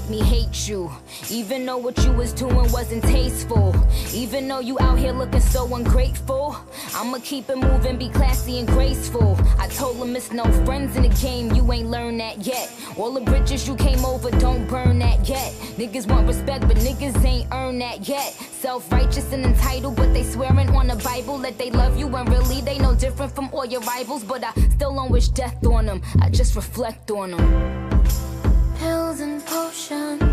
me hate you. Even though what you was doing wasn't tasteful. Even though you out here looking so ungrateful. I'ma keep it moving, be classy and graceful. I told him it's no friends in the game, you ain't learned that yet. All the bridges you came over, don't burn that yet. Niggas want respect, but niggas ain't earned that yet. Self-righteous and entitled, but they swearing on the Bible that they love you, and really they no different from all your rivals. But I still don't wish death on them, I just reflect on them. Pills and potions,